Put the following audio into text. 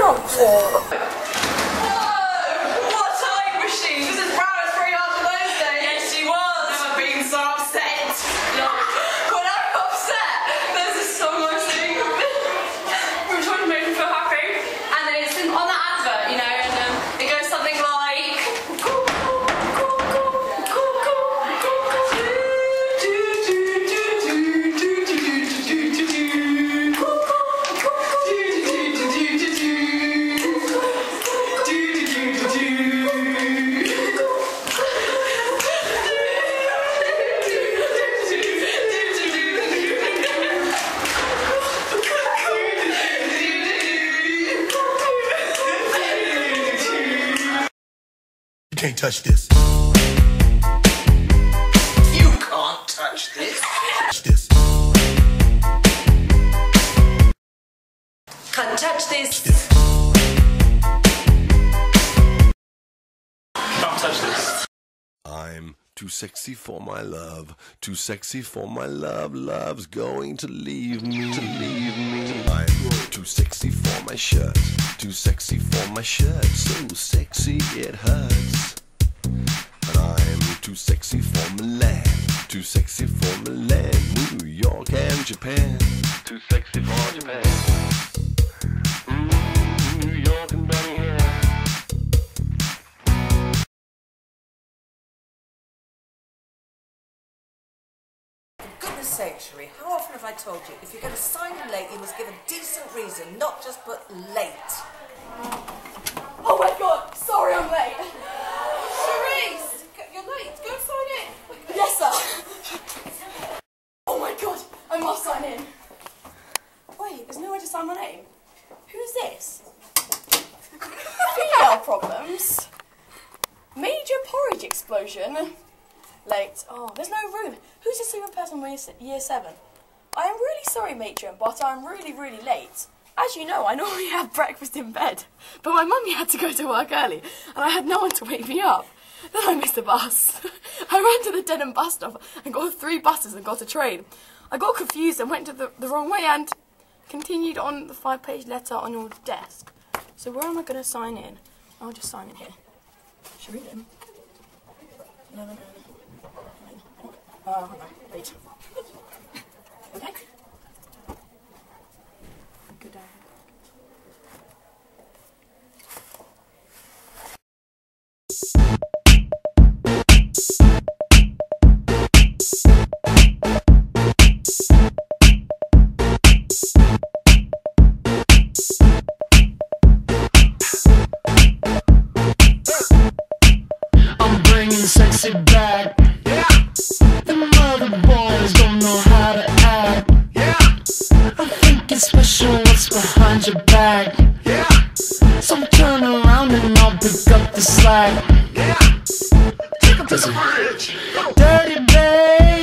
Oh. You can't touch this. You can't touch this. Touch this. Can't touch this. Can't touch this. I'm too sexy for my love, too sexy for my love. Love's going to leave me, I'm too sexy for my shirt, too sexy for my shirt. So sexy it hurts. And I'm too sexy for Milan, too sexy for Milan, New York and Japan. Too sexy for Japan. New York and Birmingham. For goodness sake, Cherie, how often have I told you, if you're going to sign in late, you must give a decent reason, not just put late. Oh my god, sorry I'm late. Cherise, you're late, go sign in. Yes, sir. Oh my god, I must sign in. Wait, there's no way to sign my name. Who's this? Female problems. Major porridge explosion. Late. Oh, there's no room. Who's this sleeping person in year 7? I am really sorry, matron, but I'm really late. As you know, I normally have breakfast in bed, but my mummy had to go to work early, and I had no one to wake me up. Then I missed the bus. I ran to the Denham bus stop and got 3 buses and got a train. I got confused and went to the wrong way and continued on the 5-page letter on your desk. So where am I going to sign in? I'll just sign in here. Should I read them? 11. Oh, no, wait. Okay. Good day. I'm bringing sexy back. The mother boys don't know how to act. I think it's special what's behind your back. So turn around and I'll pick up the slack. Take him to the fridge. Dirty babe.